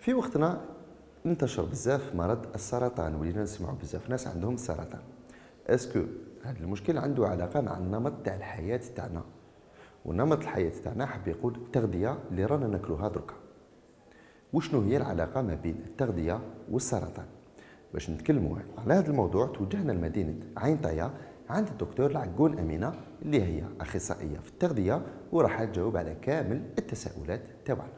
في وقتنا انتشر بزاف مرض السرطان، ولينا نسمعوا بزاف ناس عندهم السرطان. اسكو هذا المشكل عنده علاقه مع النمط تاع الحياه تاعنا؟ ونمط الحياه تاعنا حاب يقول التغذيه اللي رانا ناكلوها دركا. وشنو هي العلاقه ما بين التغذيه والسرطان؟ باش نتكلموا على هذا الموضوع توجهنا لمدينه عين طايه عند الدكتور العقون امينه اللي هي اخصائيه في التغذيه وراح تجاوب على كامل التساؤلات تاعنا.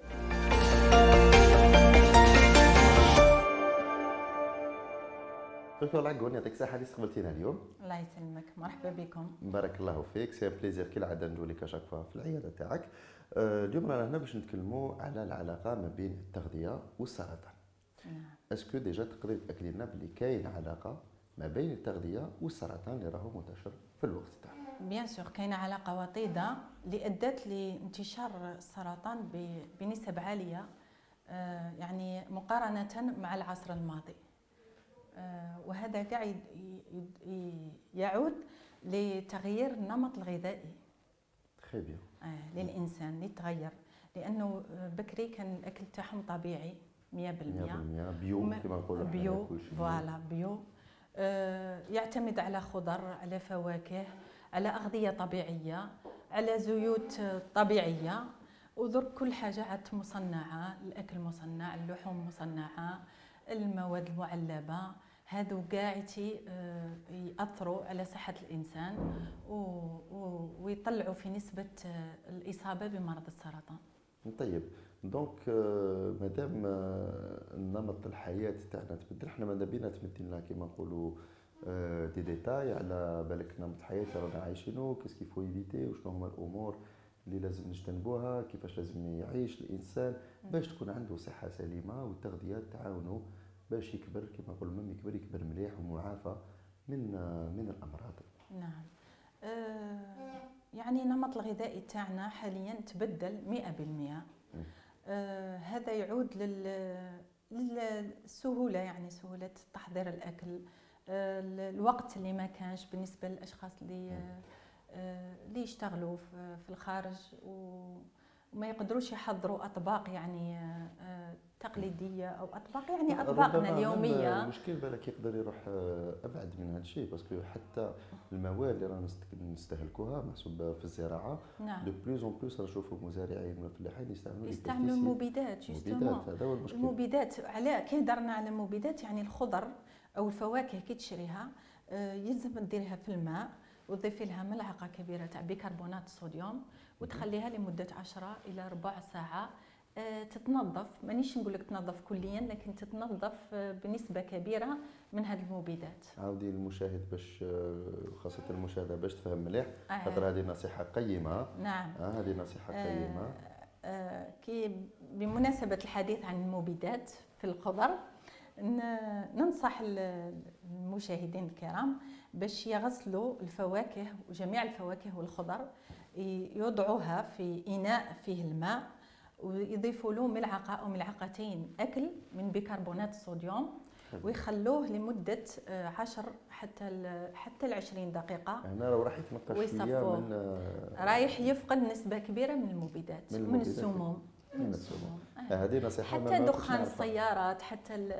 دكتور العقون يعطيك الصحه اللي استقبلتينا اليوم. الله يسلمك، مرحبا بكم. بارك الله فيك، سي بليزير كالعاده نجوا لك اشاك فوا في العياده تاعك. اليوم رانا هنا باش نتكلموا على العلاقه ما بين التغذيه والسرطان. اسكو ديجا تقدري تاكدي لنا بلي كاين علاقه ما بين التغذيه والسرطان اللي راهو منتشر في الوقت تاعنا؟ بيان سور كاينه علاقه وطيده اللي ادت لانتشار السرطان بنسب عاليه، يعني مقارنه مع العصر الماضي. وهذا كاع يعود لتغيير النمط الغذائي. تري بيان. للانسان اللي تغير، لانه بكري كان الاكل تاعهم طبيعي 100% بيو كما نقولوا بيو، فوالا بيو. يعتمد على خضر، على فواكه، على اغذيه طبيعيه، على زيوت طبيعيه. ودرك كل حاجه عاد مصنعه، الاكل مصنع، اللحوم مصنعه، المواد المعلبه، هادو كاع ياثروا على صحه الانسان ويطلعوا في نسبه الاصابه بمرض السرطان. طيب دونك مادام نمط الحياه تاعنا تبدل، حنا ماذا بينا تمدي لنا كيما نقولوا دي ديتاي على بالك نمط الحياه اللي رانا عايشينو، كيسكي فو ايفيتي، وشنو هما الامور اللي لازم نجتنبوها، كيفاش لازم يعيش الانسان باش تكون عنده صحه سليمه والتغذيه تعاونوا باش يكبر كما نقولوا ميم يكبر مليح ومعافى من الامراض. نعم. يعني النمط الغذائي تاعنا حاليا تبدل 100%. هذا يعود للسهوله، يعني سهوله تحضير الاكل، الوقت اللي ما كانش بالنسبه للاشخاص اللي يشتغلوا في الخارج وما يقدروش يحضروا اطباق يعني تقليديه او اطباق يعني اطباقنا اليوميه. المشكل بالك يقدر يروح ابعد من هذا الشيء، باسكو حتى المواد اللي رانا نستهلكوها محسوب في الزراعه دو بلوز اون بلوس نشوفوا مزارعين والفلاحين يستعملوا المبيدات. هذا هو المشكل. المبيدات على كي هضرنا على المبيدات، يعني الخضر او الفواكه كي تشريها يلزم ديرها في الماء وتضيفي لها ملعقه كبيره تاع بيكربونات الصوديوم وتخليها لمده 10 الى ربع ساعه تتنظف. مانيش نقول لك تنظف كليا، لكن تتنظف بنسبه كبيره من هذه المبيدات. عاودي المشاهد باش خاصه المشاهده باش تفهم مليح، خاطر هذه نصيحه قيمه. نعم. هذه نصيحه قيمه. كي بمناسبه الحديث عن المبيدات في الخضر، ننصح المشاهدين الكرام باش يغسلوا الفواكه وجميع الفواكه والخضر، يوضعوها في إناء فيه الماء ويضيفوا له ملعقة أو ملعقتين أكل من بيكربونات الصوديوم ويخلوه لمدة 10 حتى 20 دقيقة. هنا راح يتنقص شوية من رايح يفقد نسبة كبيرة من المبيدات، من السموم. هذه نصيحة. حتى دخان السيارات، حتى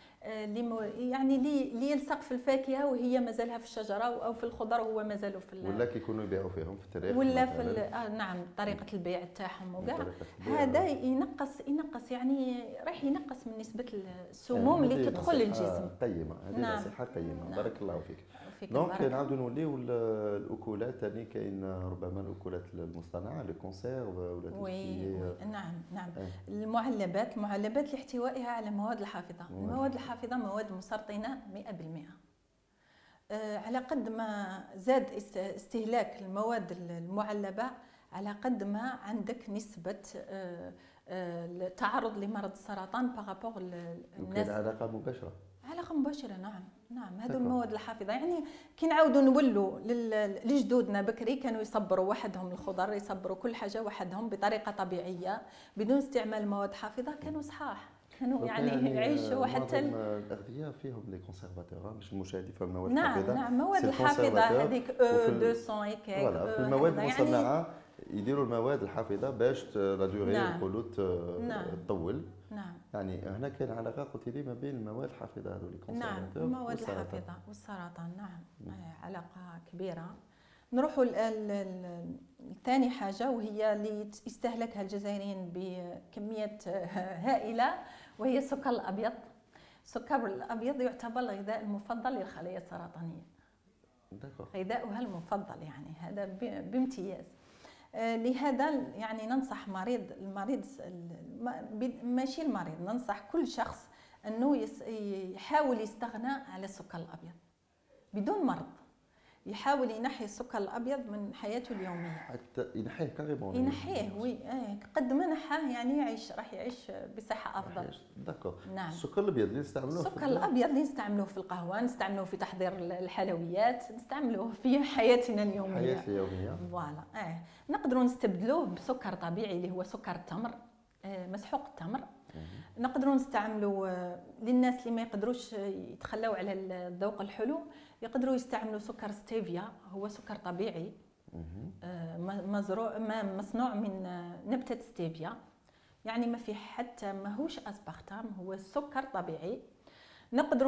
يعني اللي يلصق في الفاكهه وهي مازالها في الشجره او في الخضر وهو مازالوا في ولا كيكونوا يبيعوا فيهم في التاريخ ولا في نعم طريقه البيع تاعهم وكاع. هذا ينقص يعني راح ينقص من نسبه السموم اللي تدخل للجسم. قيمه هذه نصيحه قيمه. بارك الله فيك. دونك نعاودوا نوليو الاكلات ثاني، كاين ربما الاكلات المصطنعه لي كونسيرف ولا نعم. المعلبات لاحتوائها على مواد الحافظه. المواد الحافظه مواد مسرطنه 100%. على قد ما زاد استهلاك المواد المعلبه على قد ما عندك نسبه التعرض لمرض السرطان بارابور الناس. علاقه مباشره. نعم هذو المواد الحافظه. يعني كي نعاودوا نولوا لجدودنا بكري كانوا يصبروا وحدهم الخضر، يصبروا كل حاجه وحدهم بطريقه طبيعيه بدون استعمال مواد حافظه، كانوا صحاح، كانوا يعني يعيشوا. حتى الاغذيه فيهم لي كونسيرفاتور باش المشاهد يفهم مواد الحافظه. نعم مواد الحافظه هذيك 200 هكاك. في المواد المصنعه يديروا المواد الحافظه باش لا دوري نقولوا تطول. نعم. يعني هنا كاين علاقه قلت لي ما بين المواد الحافظه هذو لي نعم، كونسيرفاتور المواد والسرطان. الحافظة والسرطان، نعم. علاقة كبيرة. نروحوا لثاني حاجة، وهي اللي يستهلكها الجزائريين بكمية هائلة، وهي السكر الأبيض. السكر الأبيض يعتبر الغذاء المفضل للخلايا السرطانية، داكور. غذاؤها المفضل يعني، هذا بامتياز. لهذا يعني ننصح المريض ماشي المريض، ننصح كل شخص أنه يحاول يستغنى على السكر الأبيض بدون مرض، يحاول ينحي السكر الأبيض من حياته اليومية، حتى ينحيه كاريمون. ينحيه. وي قد ما نحاه يعني راح يعيش بصحة أفضل. داكور. نعم. السكر الابيض اللي نستعملوه السكر الأبيض اللي نستعملوه في القهوة، نستعملوه في تحضير الحلويات، نستعملوه في حياتنا اليومية. الحياه اليوميه. فوالا. نقدروا نستبدلوه بسكر طبيعي اللي هو سكر التمر، مسحوق التمر. نقدروا نستعملوا للناس اللي ما يقدروش يتخلاو على الذوق الحلو، يقدروا يستعملوا سكر ستيفيا، هو سكر طبيعي مزروع مصنوع من نبتة ستيفيا، يعني ما في حتى ماهوش اسبارتام، هو سكر طبيعي. نقدروا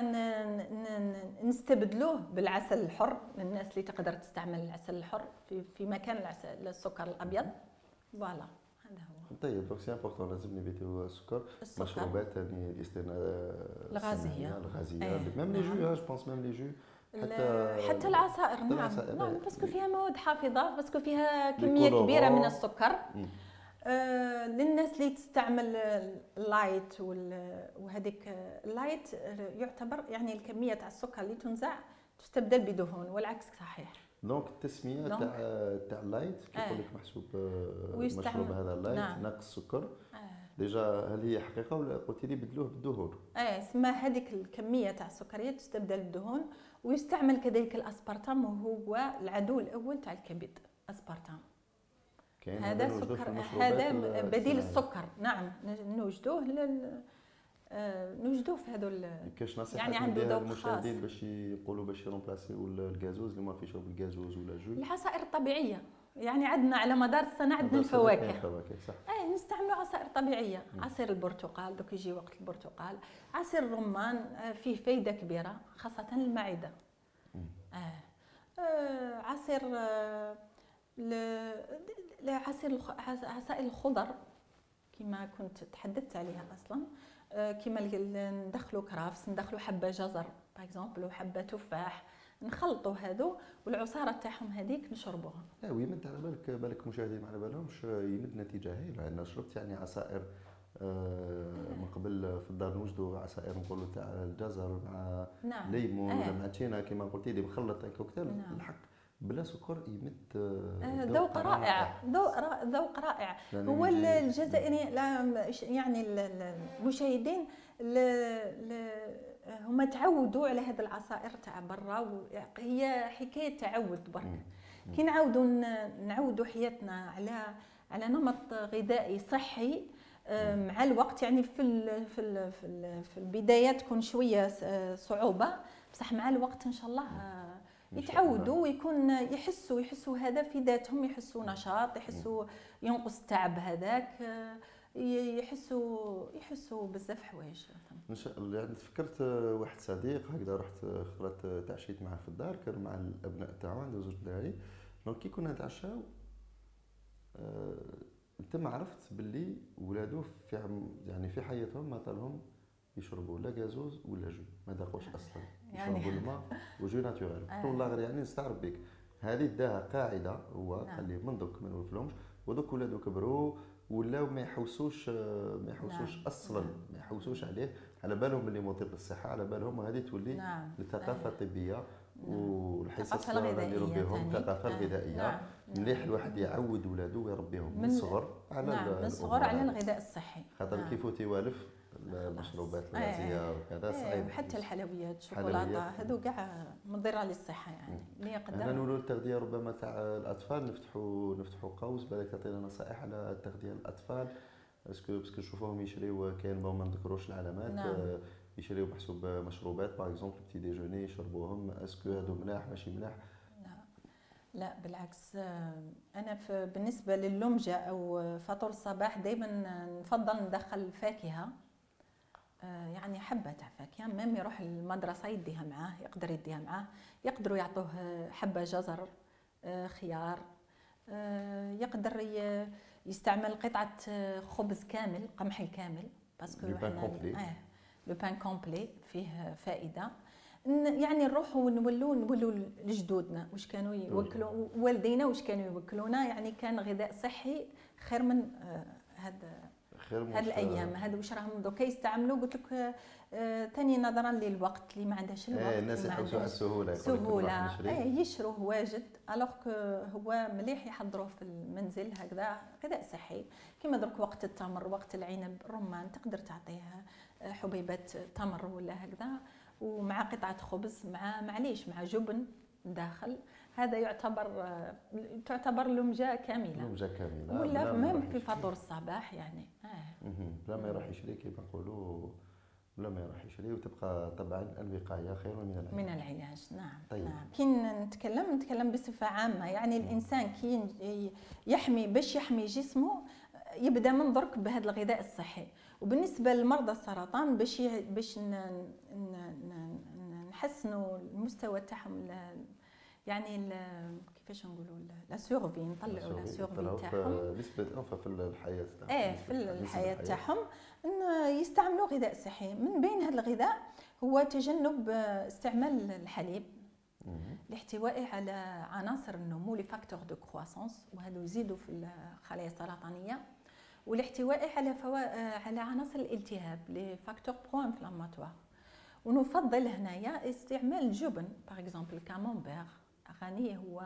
نستبدلوه بالعسل الحر للناس اللي تقدر تستعمل العسل الحر في مكان السكر الابيض. فوالا، هذا هو. طيب دونك سي امبورطون لازم نبيتو السكر. مشروبات ثاني الغازيه، ميم لي جو، جو بونس ميم لي جو، حتى العصائر. نعم، باسكو فيها مواد حافظه، باسكو فيها كميه كبيره من السكر. للناس اللي تستعمل اللايت وهذيك اللايت يعتبر يعني الكميه تاع السكر اللي تنزع تستبدل بدهون، والعكس صحيح. دونك التسميه تاع اللايت كيقول لك محسوب مشروب هذا اللايت. نعم. ناقص السكر. ديجا هل هي حقيقه ولا قلت لي بدلوه بالدهون؟ اسمها هذيك الكميه تاع السكريات تستبدل بالدهون. ويستعمل كذلك الاسبارتام، وهو العدو الاول تاع الكبد. اسبارتام هذا سكر، هذا بديل السكر. نعم، نوجدوه نوجدوه في هذو كاش نصيحه يعني عنده ذوق خاص باش يقولوا باش يرومبلاسيو الغازوز اللي ما فيش بالغازوز ولا جو. العصائر الطبيعيه، يعني عندنا على مدار السنه عندنا الفواكه. صح. نستعملوا عصائر طبيعيه. عصير البرتقال، دوك يجي وقت البرتقال. عصير الرمان فيه فايده كبيره خاصه للمعده. عصير عصائر الخضر كما كنت تحدثت عليها اصلا، كما ندخلوا كرافس، ندخلوا حبه جزر باغ اكزومبل وحبه تفاح، نخلطوا هذو والعصاره تاعهم هذيك نشربوها. وي مد على بالك مشاهدين ما على بالهمش يمد نتيجه هايله. انا شربت يعني عصائر من قبل في الدار، نوجدوا عصائر نقولوا تاع الجزر مع ليمون ولا مع تشينا كما قلتي لي مخلط كوكتيل. الحق بلا سكر يمد ذوق رائع، ذوق رائع. هو الجزائري يعني المشاهدين هما تعودوا على هذه العصائر تاع برا، هي حكايه تعود برك. كي نعودوا حياتنا على نمط غذائي صحي مع الوقت، يعني في البداية تكون شويه صعوبه، بصح مع الوقت ان شاء الله يتعودوا ويكون يحسوا هذا في ذاتهم، يحسوا نشاط، يحسوا ينقص التعب هذاك، يحسوا بزاف حوايج. ان شاء الله. يعني تفكرت واحد صديق هكذا، رحت خرجت تعشيت معه في الدار، كان مع الابناء تاعو، عنده زوج دراري. دونك كي كنا نتعشاو تم عرفت باللي ولادو في حياتهم ما طالهم يشربوا لا غازوز ولا جو، ما ذاقوش اصلا. يعني يشربوا الماء وجو ناتوريل. قلت والله غير يعني نستعرب بك، هذه داها قاعده هو قال لي من دوك ما نولفلهمش. ودوك ولادو كبروا ولاو ما يحوسوش اصلا، ما يحوسوش عليه، على بالهم اللي مضر بالصحه، على بالهم هذه تولي الثقافه الطبيه والحصص اللي نديروا بهم الثقافه الغذائيه. مليح الواحد يعود ولاده ويربيهم من الصغر على الصغر على الغذاء الصحي، خاطر كيف توالف المشروبات الغازيه وكذا صعيب. حتى الحلويات، الشوكولاته، هذو كاع مضره للصحه يعني. اللي يقدر انا نقولوا التغذيه ربما تاع الاطفال، نفتحوا قوس بالك تعطينا نصائح على التغذيه الاطفال. باسكو نشوفوهم يشريو، كاين ما نذكروش العلامات، يشريو بحسب مشروبات باغ اكزومبل بتي ديجوني يشربوهم. اسكو هادو ملاح ماشي ملاح؟ لا بالعكس. انا بالنسبه لللمجه او فطور الصباح دائما نفضل ندخل فاكهه يعني حبه تاع فاكهه، ميم يروح للمدرسه يديها معاه، يقدر يديها معاه. يقدروا يعطوه حبه جزر، خيار، يقدر يستعمل قطعه خبز كامل، قمح كامل، باسكو لو بان كومبلي. لو بان كومبلي فيه فائده. يعني نروحوا نولوا لجدودنا واش كانوا يوكلوا، والدينا واش كانوا يوكلونا، يعني كان غذاء صحي خير من هاد الايام هذا. واش راهم دوكا يستعملوا؟ قلت لك ثاني نظرا للوقت، اللي ما عندهاش الوقت، الناس يحوسوا على السهوله، سهوله يشروه واجد. الوغ هو مليح يحضروه في المنزل هكذا، غذاء صحي. كما درك وقت التمر، وقت العنب، الرمان، تقدر تعطيه حبيبات تمر ولا هكذا، ومع قطعه خبز، معليش مع جبن داخل. هذا تعتبر لمجه كامله، لمجه كامله، ولا ميم في فطور الصباح يعني. بلا ما يروح يشري كيما نقولوا، بلا ما يروح يشري. وتبقى طبعا الوقايه خير من العلاج. نعم. طيب. نعم. كي نتكلم بصفه عامه، يعني الانسان كي يحمي، باش يحمي جسمه يبدا من درك بهذا الغذاء الصحي. وبالنسبه لمرضى السرطان، باش نحسنوا المستوى تاعهم، يعني كيفاش نقولوا لا سورفي، نطلعوا لا سورفي تاعهم نسبه في الحياه تاعهم. في الحياه تاعهم، يستعملوا غذاء صحي. من بين هذا الغذاء هو تجنب استعمال الحليب لاحتوائه على عناصر النمو، لي فاكتور دو كرواسونس، وهذو يزيدوا في الخلايا السرطانيه. والاحتوائه على عناصر الالتهاب، لي فاكتور برو انفلاماتوار. ونفضل هنايا استعمال الجبن، باغ اكزومبل الكامونبير، غني، هو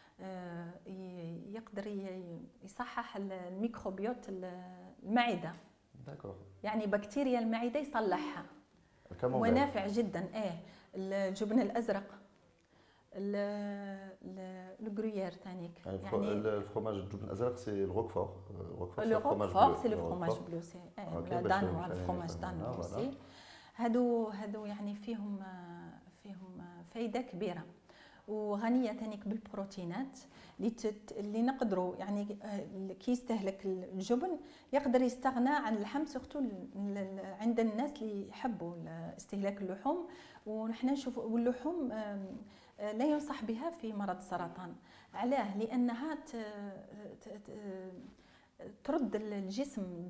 يقدر يصحح الميكروبيوت المعده. داكور. يعني بكتيريا المعده يصلحها، الكامونبير ونافع جدا. الجبن الازرق، الغرويير تانيك، يعني الفرomاج الجبن الازرق سي الروكفور. الروكفور سي لو فرomاج بلو، سي ولا دانوا، الفرomاج دانوا اوسي. هادو يعني فيهم فايده كبيره، وغنيه تانيك بالبروتينات اللي نقدروا، يعني كي يستهلك الجبن يقدر يستغنى عن اللحم، سورتو عند الناس اللي يحبوا استهلاك اللحوم. ونحن نشوف اللحوم لا ينصح بها في مرض السرطان. علاه؟ لانها ترد الجسم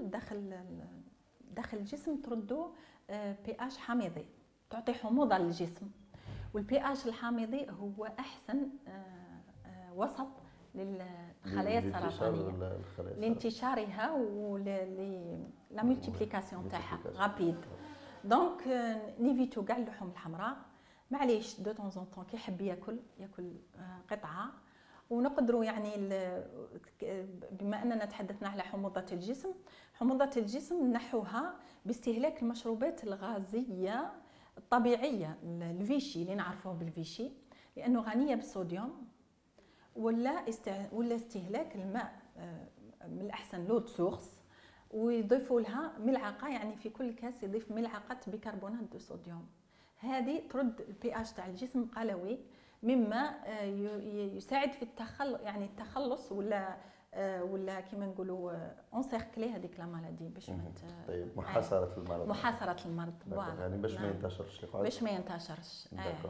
داخل الجسم، تردو بي اش حامضي، تعطي حموضه للجسم. والبي اش الحامضي هو احسن وسط للخلايا السرطانيه لانتشارها لا مولتيبليكاسيون تاعها رابيد. دونك نيفيتو كاع اللحوم الحمراء، معليش دو طون زون طون كي يحب ياكل قطعه. ونقدروا يعني بما اننا تحدثنا على حموضه الجسم نحوها باستهلاك المشروبات الغازيه الطبيعيه، الفيشي اللي نعرفوه بالفيشي، لانه غنيه بالصوديوم. ولا استهلاك الماء من الاحسن لو سورس، ويضيفوا لها ملعقه، يعني في كل كاس يضيف ملعقه بيكربونات دو صوديوم. هذه ترد البي اش تاع الجسم القلوي، مما يساعد في التخلص ولا كيما نقولوا انسيركلي هذيك لا مالادي، باش طيب محاصره المرض يعني باش ما ينتشرش.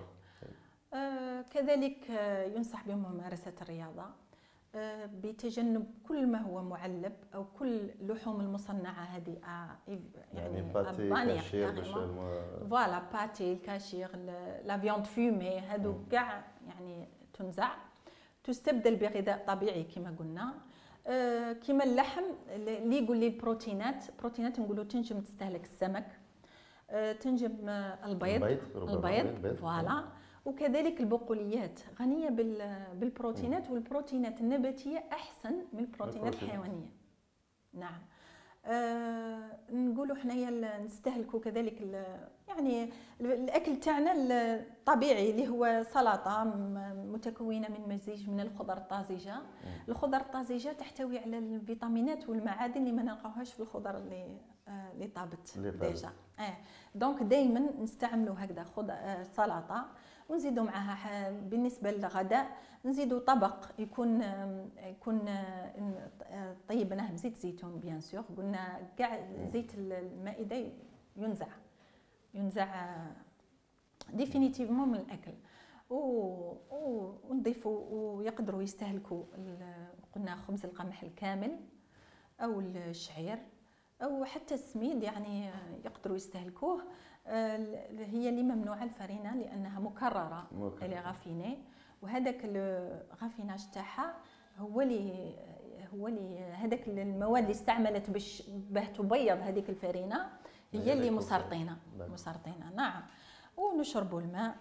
كذلك ينصح بممارسه الرياضه، بتجنب كل ما هو معلب او كل اللحوم المصنعه هذه، يعني باتي كاشير فوالا باتي الكاشير، لا فيوند فومي، هذو كاع يعني تنزع، تستبدل بغذاء طبيعي كما قلنا. كما اللحم اللي يقول لي البروتينات نقولوا تنجم تستهلك السمك، تنجم البيض فوالا. وكذلك البقوليات غنيه بالبروتينات، والبروتينات النباتيه احسن من البروتينات الحيوانيه. نعم. نقولوا حنايا نستهلكوا كذلك يعني الاكل تاعنا الطبيعي اللي هو سلطه متكونه من مزيج من الخضر الطازجه. الخضر الطازجه تحتوي على الفيتامينات والمعادن اللي ما نلقاوهاش في الخضر اللي طابت ديجا. دونك دائما نستعملوا هكذا سلطه، ونزيدوا معها بالنسبه للغداء نزيدوا طبق يكون طيبناه بزيت زيتون بيان سور. قلنا كاع زيت المائده ينزع ديفينيتيفمون من الاكل. ونضيفوا ويقدروا يستهلكوا قلنا خبز القمح الكامل او الشعير او حتى السميد، يعني يقدروا يستهلكوه. هي اللي ممنوعه الفرينه لانها مكرره اللي غافيني، وهذاك الغافيناج تاعها هو اللي هذاك المواد اللي استعملت باش باه تبيض هذيك الفرينه هي اللي مسرطينه. نعم. ونشربوا الماء،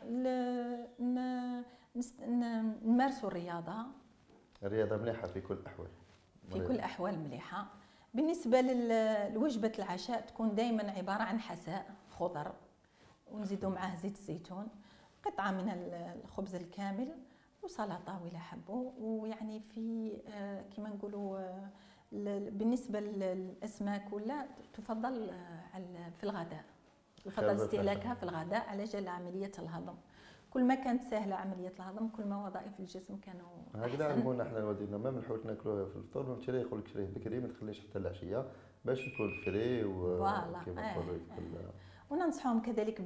نمارسوا الرياضه مليحه في كل الاحوال. في كل الاحوال مليحه. بالنسبه لوجبه العشاء تكون دائما عباره عن حساء خضر، ونزيدوا معاه زيت الزيتون، قطعه من الخبز الكامل، وسلطه ولا حبوا. ويعني في كما نقولوا بالنسبه للاسماك ولا تفضل في الغداء، يفضل استهلاكها في الغداء على جال عمليه الهضم. كل ما كانت سهله عمليه الهضم كل ما وظائف الجسم كانوا هكذا علمونا احنا والدينا، ما نحوس ناكلوه في الفطور ونشريه، يقول لك شريه بكري ما تخليش حتى العشيه باش يكون فري وكما نقولوا وننصحهم كذلك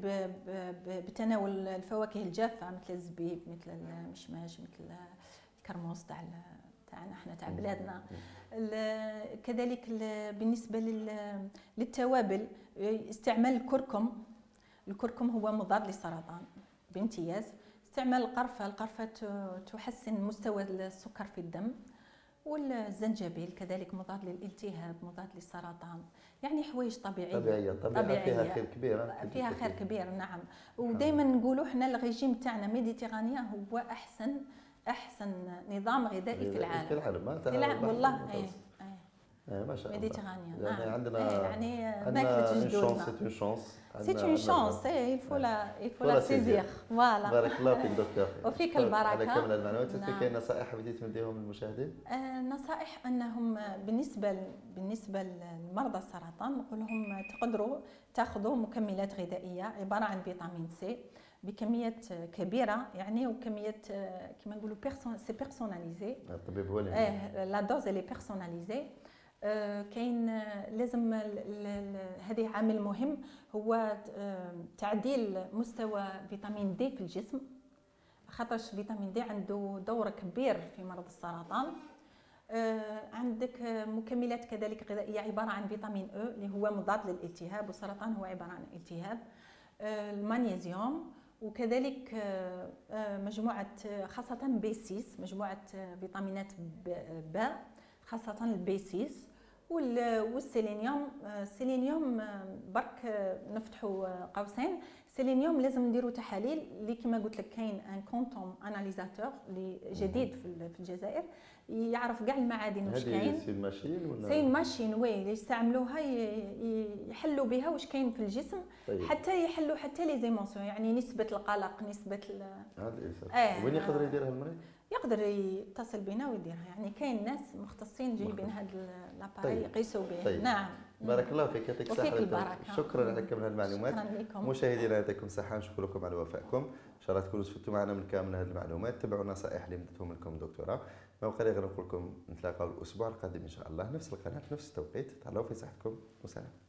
بتناول الفواكه الجافه مثل الزبيب، مثل المشماش، مثل الكرموس تاعنا احنا تاع بلادنا. كذلك بالنسبه للتوابل استعمال الكركم هو مضاد للسرطان بامتياز. استعمال القرفه تحسن مستوى السكر في الدم، والزنجبيل كذلك مضاد للالتهاب، مضاد للسرطان، يعني حوايج طبيعيه فيها خير كبير. فيها خير كبير نعم. ودائما نقولوا احنا الريجيم تاعنا ميديتيرانيا هو احسن نظام غذائي في العالم. في العالم والله ما شاء الله ميديتيرانيا. يعني نعم. عندنا يعني ماكله جدودنا. سي اون شانس il faut la saisir. فوالا. بارك الله فيك دكتور. وفيك البركه. على كامل المعلومات. كاين نصائح بديت تمديهم للمشاهدين؟ نصائح انهم بالنسبه لمرضى السرطان نقول لهم تقدروا تاخذوا مكملات غذائيه عباره عن فيتامين سي بكميات كبيره، يعني وكميات كما نقولوا سي بيرسوناليزي. الطبيب هو اللي لا دوز اللي بيرسوناليزي. كاين لازم هذه عامل مهم هو تعديل مستوى فيتامين دي في الجسم، خاطرش فيتامين دي عنده دور كبير في مرض السرطان. عندك مكملات كذلك غذائيه عباره عن فيتامين او اللي هو مضاد للالتهاب، والسرطان هو عباره عن التهاب. المغنيسيوم، وكذلك مجموعه خاصه بي 6، مجموعه فيتامينات ب خاصه البي 6 والسيلينيوم. السيلينيوم برك نفتحوا قوسين، السيلينيوم لازم نديروا تحاليل اللي كما قلت لك كاين ان كونتوم اناليزاتور اللي جديد في الجزائر يعرف كاع المعادن واش كاين. هذه سي ماشين ولا سي ماشين اللي يستعملوها يحلوا بها واش كاين في الجسم. طيب. حتى يحلوا حتى لي زيمونسيون، يعني نسبه القلق، نسبه وين يقدر يديرها المريض؟ يقدر يتصل بنا ويديرها، يعني كاين ناس مختصين جايبين هذا لاباري يقيسوا به. طيب. نعم. بارك الله فيك، يعطيك الصحة. شكرا على كامل هالمعلومات. مشاهدينا يعطيكم الصحة، نشكر لكم على وفائكم، ان شاء الله تكونوا استفدتوا معنا من كامل هذه المعلومات. تبعوا النصائح اللي مدتهم لكم الدكتورة. ما بقى لي غير نقول لكم نتلاقاو الاسبوع القادم ان شاء الله، نفس القناة نفس التوقيت. تهلاو في صحتكم وسلام.